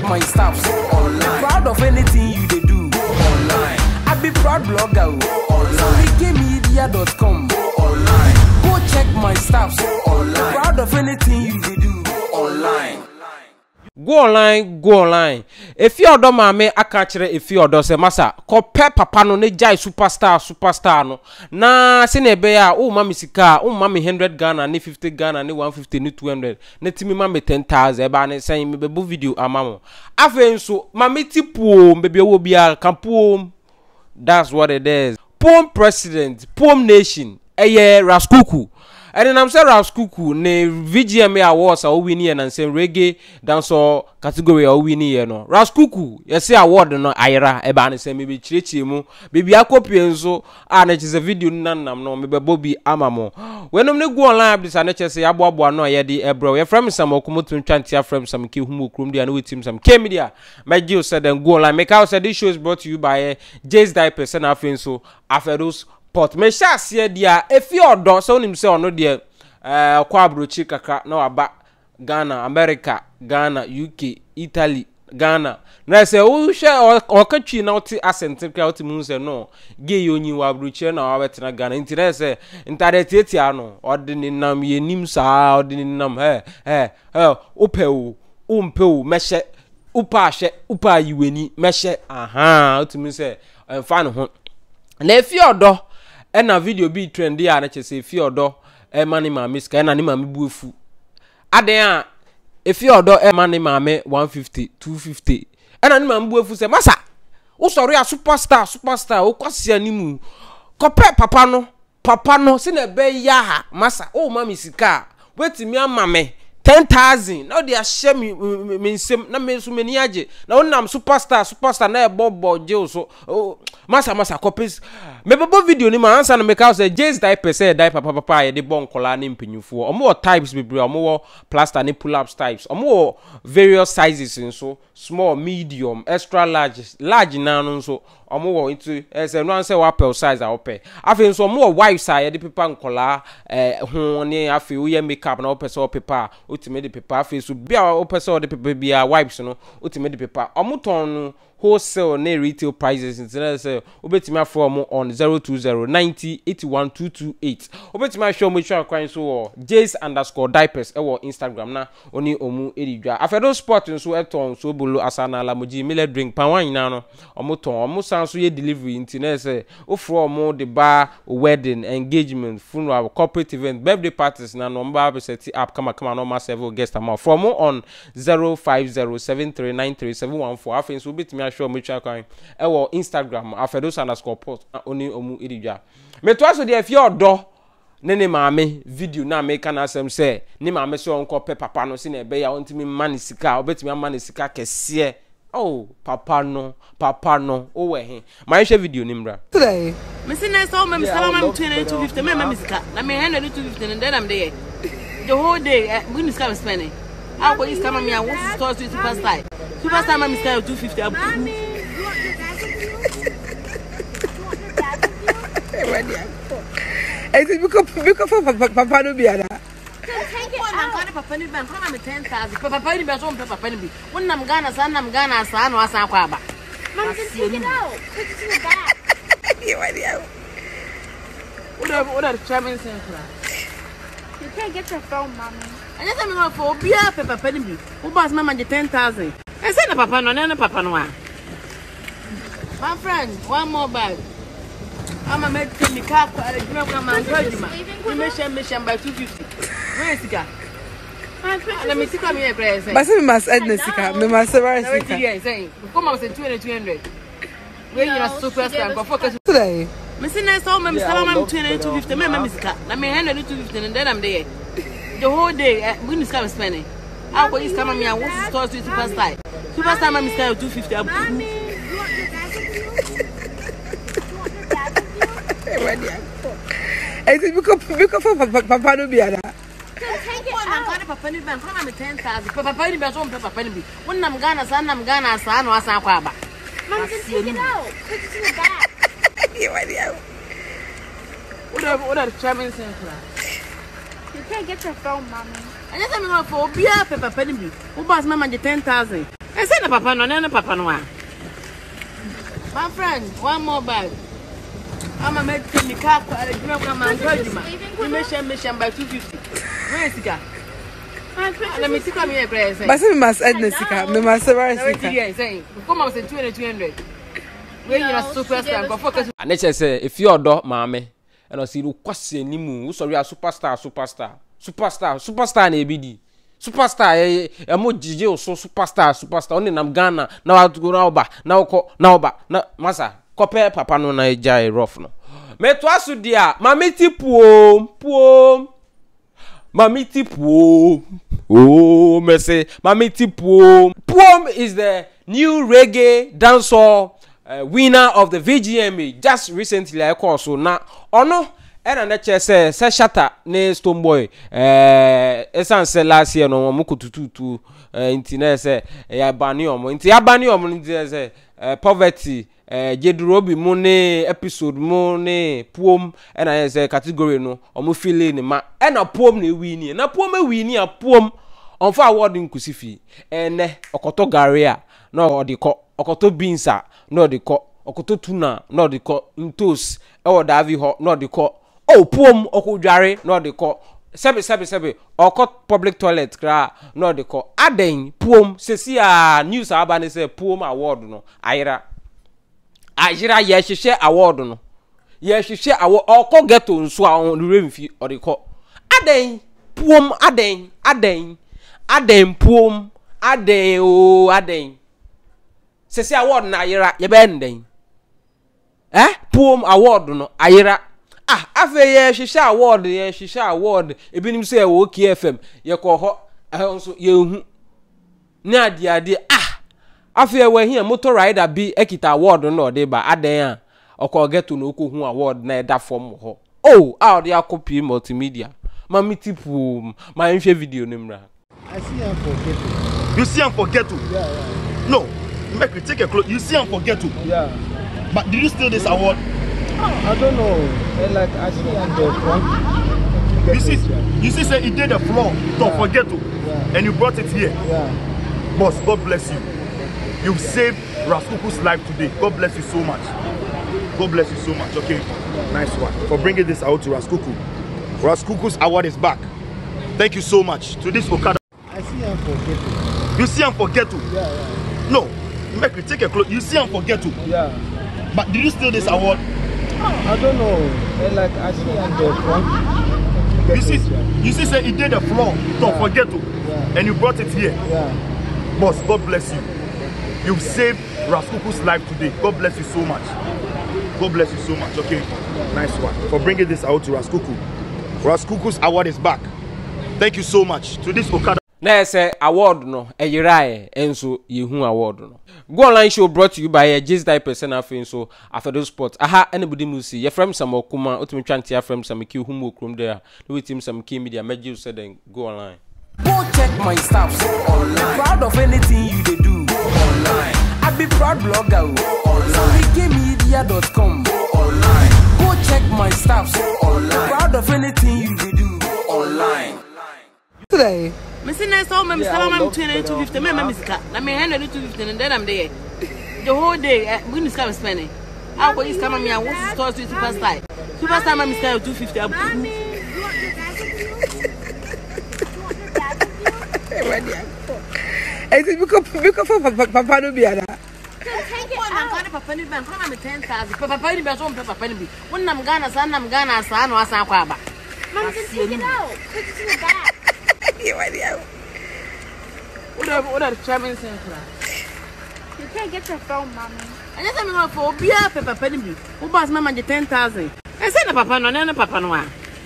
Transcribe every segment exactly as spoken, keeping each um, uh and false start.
my stuff. Go online. Proud of anything you they do. Go online. I be proud blogger. Go online. So we give media dot com. Go online. Go check my stuff. Go online. Proud of anything you they do. Go online. Go online, go online. If you odo mame aka kire if you odo se masa ko pe papa no ne jai superstar superstar no na se na ebe ya o mama sika o mama one hundred Ghana ne fifty Ghana ne one fifty ne two hundred ne timi mama ten thousand e ba ne sen me bebu video amamo afen so mama tipo bebe wo bia kampo. That's what it is. Pom president, Pom nation eye Raskuku. And then I'm saying Raskuku ne V G M A awards are winning and saying reggae dancer category are winning no. Raskuku you say award no ayra e ba ne say maybe chirechi mu baby akopi enso and it is a video nanam no maybe Bobby amamo. When um ne go online this and say aboabo no ye di ebro ye from some okomoto ntwantia from some ki humu krum dia no with him some K media my Gio said then go online make out said this show is brought to you by Jay's Diapers and afin so after those pot me sha se dia efi odo so nim se ono dia eh kwa abrochi kaka na waba Ghana America Ghana U K Italy Ghana na se o hwe okatwi na oti asente ka oti mu se no ge yonyi wa abrochi na wa betena Ghana intire se internet etia no odi ni nam ye nim sa odi ni nam he he he opewo umpewo mehye upa hye upa yiweni mehye aha oti mu se emfa no ho na efi odo e na video bi trend ya na chese efi odo e mani ma miska na ni ma mebuefu aden a efi odo e mani ma me one fifty two fifty e na ni ma mebuefu se masa wo sori a superstar superstar wo kwase animu kope papa no papa no se na be ya ha masa o ma misika wetimi ama me ten thousand now they are share me me nsem na me so mani age na wonam superstar superstar na e bobo je so masa masa copies me bobo video ni ma answer na make out say Jay's Diapers say diaper papa papa ye de bon kola ni mpenyufo omo types bebre omo plaster ni pull ups types omo various sizes so small medium extra large large na no so omo wo into as a no say wa pel size a ope afi so omo wife size ye de paper nkola eh ho ni afi wo ye makeup na ope so paper ultimate the paper afi so bia ope so the paper bia wipes no ultimate the paper omo ton wholesale ne retail prices internet say obetimi afro on zero two zero ninety eighty-one two two eight obetimi show me show kwan so Jay's underscore diapers e wo Instagram na oni omu edidwa afedo sport nso eton so bolo asana alamoji mile drink pan wan na no omo ton omo san so ye delivery internet say ofro omo the bar wedding engagement funeral corporate event birthday parties na no mba be set up kama kama no ma several guest am from on zero five zero seven three nine three seven one four afin so obetimi show me try kan e wo Instagram afedo underscore post oni omu edidwa me to aso de afie odo ne ne maame video na me kana asem se ne maame so onko pe papa no se na ebe ya ontimi mani sika obetimi mani sika kese oh papa no papa no o we he my share video ni mra today me say na so me salam twenty two fifty me me sika na me one hundred two fifty and then I'm there the whole day we need to spend I go is come me I want to store to superstar superstar me sika two fifty abu I think because because papa no be ada. Take it on Ghana papa ni ban come me ten thousand. Papa ni be so papa ni bi. Wonnam Ghana san nam Ghana san no asan kwa ba. Mom, just take it out. Put it in the bag. You ready out. What what are traveling center? You can't get your phone, mommy. I just am going for beer papa ni bi. Who boss mama get ten thousand. I said na papa no na papa no. My friend, one more bag. I'm a med me car you know come and tell you man. Mission mission by two fifty. Where is it? Let me see come here prayer say. But me must add Nesika, me must survive Nesika. Yeah, saying. Come on say two hundred. Where you are superstar go focus today. Me say na so me salam twenty two fifty me me sika. Na me one hundred two fifty and then I'm there. The whole day we need to spend. I go is come me I want to store to superstar. Superstar me sika two fifty abu. I think because because papa no be ada. Take it out. Papa ni ban come me ten thousand. Papa ni be so papa ni bi. Wonnam Ghana san nam Ghana san no asan kwa ba. Mom, just take it out. Put it in the bag. You ready out. What are what are traveling center? You can't get your phone, mommy. I just am going for beer papa ni bi. Who boss mama get ten thousand. I said, Papa, no, no, Papa, no. My friend, one more bag. I'm a med to me car. I come and tell you, you mission mission by two fifty. Where is the car? Let me see come here, present. But we must add the sika. We must several sika. Saying, come on, say two hundred, two hundred. When you're a superstar, go focus. And let's say if you're dog, mammy, and I see you question Nimu, sorry, a superstar, superstar, superstar, superstar, and A B D. Superstar, a mo G J so superstar, superstar. Only nam Ghana. Now I to go now ba. Now ko now ba. Na masa. Kope papa no na jai rough no. Me to asu dia. Mamiti puom puom. Mamiti puom. Oh, me say mamiti puom. Puom is the new reggae dancehall uh, winner of the V G M A just recently. I call so na ono. Ena na che se se shata ne Stone Boy eh esan se last year no mo kutututu eh intine se ya bani omo inti ya bani omo nti se poverty eh jedrobi mu ne episode mu ne poem ena se category no omo feeling ni ma ena poem na wini na poem e wini a poem on for award nkusifi ene okoto garia na odiko okoto beansa na odiko okoto tuna na odiko ntos e wo davi ho na odiko oh poem okudware no de ko sebe sebe sebe oko public toilet kra no de ko aden poem sesi a news aba ne say poem award no ayira ayira ye hwehwe award no ye hwehwe award oko ghetto nso a on remfi o de ko aden poem aden aden aden poem aden o aden sesi award na ayira ye be nden eh poem award no ayira ah afa ye hwehwe award ye hwehwe award ebinim say wo K F M ye ko ho ehonso ye hu ni ade ade ah afa ye wa hia motor rider bi ekita award no de ba adan a okọ geto no ko hu award na eda form ho oh out dey copy multimedia mami tipu ma nhwe video nimra I see am for ghetto. You see am for ghetto? Yeah, yeah. No, make me take a close. You see am for ghetto? Yeah. But did you steal this award? I don't know. And like I see am the front. You see, you see, say he did the floor, don't forget to, Yeah. and you brought it here. Yeah. Boss, God bless you. You've saved Raskuku's life today. God bless you so much. God bless you so much. Okay, nice one for bringing this out to Raskuku. Raskuku's award is back. Thank you so much to this Okada. I see am for ghetto. You see am for ghetto? Yeah, yeah. No, make me take a close. You see am for ghetto? Yeah. But did you steal this award? I don't know. And like I see am the front. You see, you see, say he did the floor, don't Yeah. forget to, Yeah. and you brought it here. Yeah. Boss, God bless you. You've saved Raskuku's life today. God bless you so much. God bless you so much. Okay, nice one for bringing this out to Raskuku. Raskuku's award is back. Thank you so much to this Okada. na say award no eyirae enso yehu award no Go Online show brought to you by a Jizz Die Person afin so after those sports aha anybody mu see your friend some okuma otumi twante your friend some ki humo krom there no with him some key media meji said then Go Online. Go check my stuff so online. Proud of anything you they do. Go online. I be proud blogger. Go online. Wikimedia dot com. Go online. Go check my stuff so online. Proud of anything you they do. Go online. Today. Mister Next home, Mister Salam, two hundred two fifty. Me, Mister Cat. I mean, hundred two fifty, and then I'm there. The whole day, we need to spend. I go is coming. I want to store to superstar. Superstar, my Mister two fifty. Mommy, you want your dad with you? You want your dad with you? I said because because papa papa no be ada. Take it I'm out. going to Papa Nibi. I'm going to ten thousand. Papa Nibi, I'm going to Papa Nibi. When I'm Ghana, son, I'm Ghana, son, or son, Kwaba. Mom, just take it out. Put it in the bag. You idea. What are what are the traveling center? You can't get your phone, Mommy. I just am going for beer, Papa Nibi. Who buys my money ten thousand? I said, Papa, no, no, Papa, no.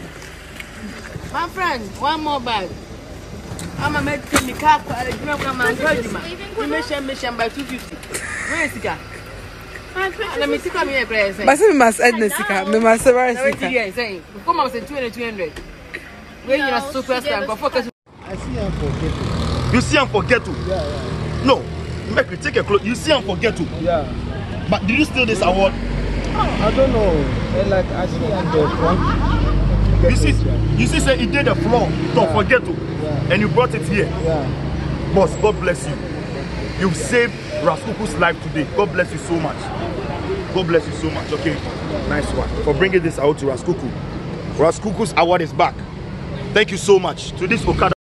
My friend, one more bag. I'm a med to me car. I'm a good mission, mission by two fifty. Where is the car? Let me see come here, present. But we must add the sika. We must several sika. Saying, come on, say two hundred, two hundred. When you're a superstar, go focus. I see am for ghetto. You see am for ghetto? Yeah, yeah. No, make me take a close. You see am for ghetto? Yeah. But did you steal this award? I don't know. And like I see am the front. You see, you see, say he did the floor, don't Yeah. forget to, Yeah. and you brought it here. Yeah. Boss, God bless you. You've saved Raskuku's life today. God bless you so much. God bless you so much. Okay, nice one. For bringing this out to Raskuku. Raskuku's award is back. Thank you so much to this Okada.